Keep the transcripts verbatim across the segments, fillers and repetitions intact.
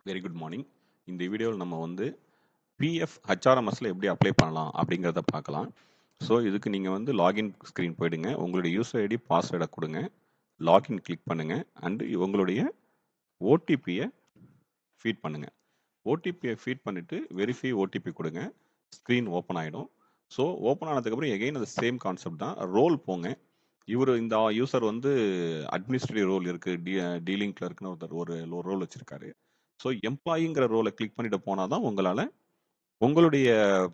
Very good morning. இந்த வீடியோவில் நம்ம வந்து பிஎஃப் ஹெச்ஆர்எம்எஸ்ல எப்படி அப்ளை பண்ணலாம் அப்படிங்கிறத பார்க்கலாம். ஸோ இதுக்கு நீங்கள் வந்து லாகின் ஸ்க்ரீன் போயிடுங்க. உங்களுடைய யூசர் ஐடி பாஸ்வேர்டை கொடுங்க. லாகின் கிளிக் பண்ணுங்க. அண்டு உங்களுடைய ஓடிபியை ஃபீட் பண்ணுங்க. ஓடிபியை ஃபீட் பண்ணிட்டு வெரிஃபை ஓடிபி கொடுங்க. ஸ்க்ரீன் ஓப்பன் ஆகிடும். ஸோ ஓப்பன் ஆனதுக்கப்புறம் எகைன் அது சேம் கான்செப்ட் தான். ரோல் போங்க. இவர் இந்த யூசர் வந்து அட்மினிஸ்ட்ரேட்டிவ் ரோல் இருக்குது, டி டீலிங் கிளர்க்னு ஒருத்தர் ஒரு ரோல் வச்சுருக்காரு. ஸோ எம்ப்ளாயிங்கிற ரோலை கிளிக் பண்ணிட்டு போனால் தான் உங்களால் உங்களுடைய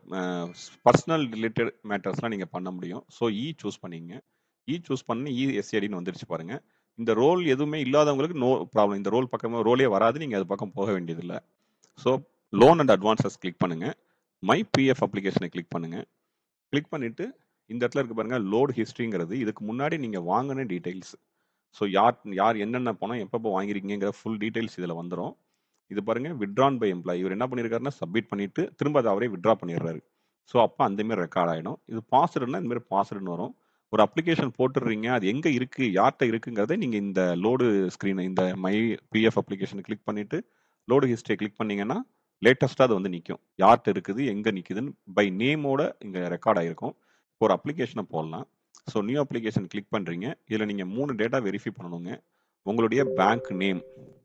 பர்சனல் ரிலேட்டட் மேட்டர்ஸ்லாம் நீங்கள் பண்ண முடியும். ஸோ இ சூஸ் பண்ணிங்க. இ சூஸ் பண்ணி இ எஸ்ஏடின்னு வந்துருச்சு பாருங்க. இந்த ரோல் எதுவுமே இல்லாதவங்களுக்கு நோ ப்ராப்ளம். இந்த ரோல் பக்கமே ரோலே வராது. நீங்கள் அது பக்கம் போக வேண்டியதில்லை. So loan and advances click பண்ணுங்க. மை பிஎஃப் அப்ளிகேஷனை கிளிக் பண்ணுங்க. கிளிக் பண்ணிட்டு இந்த இடத்துல இருக்கு பாருங்க, லோட் ஹிஸ்ட்ரிங்கிறது இதுக்கு முன்னாடி நீங்கள் வாங்கின டீட்டெயில்ஸ். ஸோ யார் யார் என்னென்ன பணம் எப்பப்போ வாங்கிருக்கீங்கிற ஃபுல் டீட்டெயில்ஸ் இதில் வந்துடும். இது பாருங்க, வித்ட்ரான் பை எம்ப்ளாயி. இவர் என்ன பண்ணியிருக்காருன்னா சப்மிட் பண்ணிட்டு திரும்ப அதை அவரே வித்ட்ரா பண்ணிடுறாரு. ஸோ அப்போ அந்த மாதிரி ரெக்கார்ட் ஆகிடும். இது பாஸ்வேர்டுனா இந்த மாதிரி பாஸ்வேர்டுன்னு வரும். ஒரு அப்ளிகேஷன் போட்டுடுறீங்க, அது எங்கே இருக்குது, யார்கிட்ட இருக்குங்கிறத நீங்கள் இந்த லோடு ஸ்க்ரீனை, இந்த மை பிஎஃப் அப்ளிகேஷனை கிளிக் பண்ணிவிட்டு லோடு ஹிஸ்ட்ரியை கிளிக் பண்ணிங்கன்னா லேட்டஸ்ட்டாக அது வந்து நிற்கும். யார்கிட்ட இருக்குது, எங்கே நிற்குதுன்னு பை நேமோட இங்கே ரெக்கார்ட் ஆகிருக்கும். இப்போ ஒரு அப்ளிகேஷனை போடலாம். ஸோ நியூ அப்ளிகேஷன் கிளிக் பண்ணுறீங்க. இதில் நீங்கள் மூணு டேட்டா வெரிஃபை பண்ணணுங்க. உங்களுடைய பேங்க் நேம்,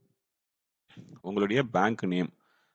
உங்களுடைய பேங்க் நேம்,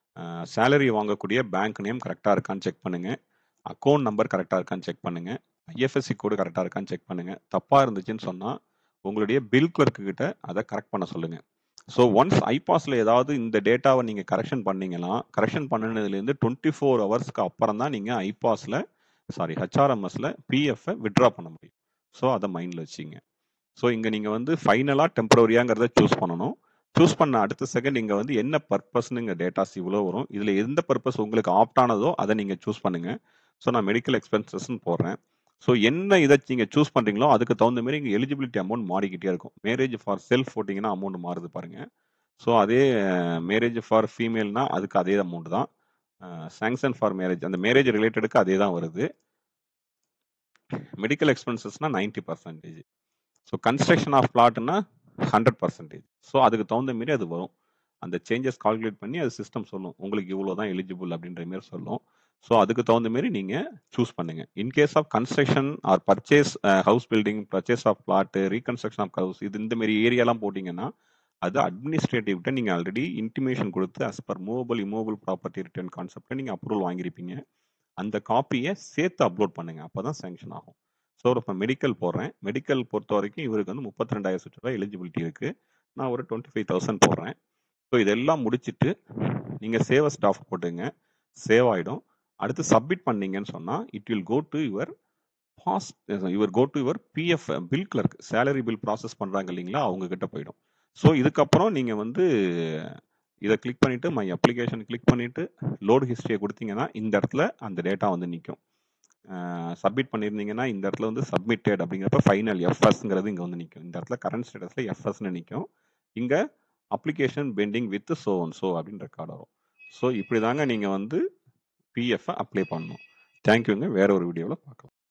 சேலரி வாங்கக்கூடிய பேங்க் நேம் கரெக்டாக இருக்கான்னு செக் பண்ணுங்க. அக்கௌண்ட் நம்பர் கரெக்டாக இருக்கான்னு செக் பண்ணுங்க. ஐஎஃப்எஸ்சி கோடு கரெக்டாக இருக்கான்னு செக் பண்ணுங்க. தப்பாக இருந்துச்சுன்னு சொன்னால் உங்களுடைய பில் கிளர்க்கு கிட்ட அதை கரெக்ட் பண்ண சொல்லுங்க. ஸோ ஒன்ஸ் ஐபாஸ்ல ஏதாவது இந்த டேட்டாவை நீங்கள் கரெக்ஷன் பண்ணீங்கன்னா, கரெக்ஷன் பண்ணினதுலேருந்து டுவெண்ட்டி ஃபோர் ஹவர்ஸ்க்கு அப்புறம் தான் நீங்கள் ஐபாஸ்ல சாரி ஹெச்ஆர்எம்எஸ்ல பிஎஃப்ஐ வித்ட்ரா பண்ண முடியும். ஸோ அதை மைண்டில் வச்சுங்க. ஸோ இங்கே நீங்கள் வந்து ஃபைனலாக டெம்பரரியாங்கிறத சூஸ் பண்ணணும். சூஸ் பண்ண அடுத்த செகண்ட் இங்கே வந்து என்ன பர்பஸ்னு இங்கே டேட்டாஸ் இவ்வளோ வரும். இதில் எந்த பர்பஸ் உங்களுக்கு ஆப்ட் ஆனதோ அதை நீங்கள் சூஸ் பண்ணுங்க. ஸோ நான் மெடிக்கல் எக்ஸ்பென்சஸ்ன்னு போடுறேன். ஸோ என்ன இதை நீங்கள் சூஸ் பண்ணுறீங்களோ அதுக்கு தகுந்த மாதிரி இங்கே எலிஜிபிலிட்டி அமௌண்ட் மாறிக்கிட்டே இருக்கும். மேரேஜ் ஃபார் செல்ஃப் போட்டிங்கன்னா அமௌண்ட் மாறுது பாருங்க. ஸோ அதே மேரேஜ் ஃபார் ஃபீமேல்னா அதுக்கு அதே அமௌண்ட் தான். சாங்ஷன் ஃபார் மேரேஜ் அந்த மேரேஜ் ரிலேட்டடுக்கு அதே தான் வருது. மெடிக்கல் எக்ஸ்பென்சஸ்னா ninety percentage. So construction of பிளாட்னா ஹண்ட்ரட் பர்சன்டேஜ். ஸோ அதுக்கு தகுந்த மாரி அது வரும். அந்த சேஞ்சஸ் கால்குலேட் பண்ணி அது சிஸ்டம் சொல்லும், உங்களுக்கு இவ்வளோ தான் எலிஜிபிள் அப்படின்ற மாரி சொல்லும். ஸோ அதுக்கு தகுந்த மாரி நீங்கள் சூஸ் பண்ணுங்க. In case of construction or purchase house building, purchase of flat, reconstruction of house, இது இந்த மாரி ஏரியாலாம் போட்டிங்கன்னா அது அட்மினிஸ்ட்ரேட்டிவ்கிட்ட நீங்கள் ஆல்ரெடி இன்டிமேஷன் கொடுத்து as per movable immovable property return கான்செப்டை நீங்கள் அப்ரூவல் வாங்கியிருப்பீங்க. அந்த காப்பியை சேர்த்து அப்லோட் பண்ணுங்க. அப்போ தான் சேங்ஷன் ஆகும். ஸோ இப்போ மெடிக்கல் போடுறேன். மெடிக்கல் பொறுத்த வரைக்கும் இவருக்கு வந்து முப்பத்தி ரெண்டாயிரம் ரூபாய் எலிஜிபிலிட்டி இருக்குது. நான் ஒரு டுவெண்ட்டி ஃபைவ் தௌசண்ட் போடுறேன். ஸோ இதெல்லாம் முடிச்சுட்டு நீங்கள் சேவ் ஸ்டாஃப் போட்டுங்க. சேவ் ஆகிடும். அடுத்து சப்மிட் பண்ணீங்கன்னு சொன்னால் it will go to your boss your go to your PF bill clerk. Salary bill process பண்ணுறாங்க இல்லைங்களா, அவங்க கிட்ட போயிடும். ஸோ இதுக்கப்புறம் நீங்கள் வந்து இதை கிளிக் பண்ணிவிட்டு மை அப்ளிகேஷன் கிளிக் பண்ணிவிட்டு லோடு ஹிஸ்ட்ரியை கொடுத்தீங்கன்னா இந்த இடத்துல அந்த டேட்டா வந்து நிற்கும். சப்மிட் பண்ணியிருந்தீங்கன்னா இந்த இடத்துல வந்து சப்மிட்டட் அப்படிங்கிறப்ப ஃபைனல் எஃப்எஸ்ங்கிறது இங்கே வந்து நிற்கும். இந்த இடத்துல கரண்ட் ஸ்டேட்டஸில் எஃப்எஸ்ன்னு நிற்கும். இங்கே application pending with so and so அப்படின்னு ரெக்கார்ட் வரும். ஸோ இப்படி தாங்க நீங்கள் வந்து பிஎஃப்ஐ அப்ளை பண்ணணும். தேங்க்யூங்க. வேற ஒரு வீடியோவில் பார்க்கலாம்.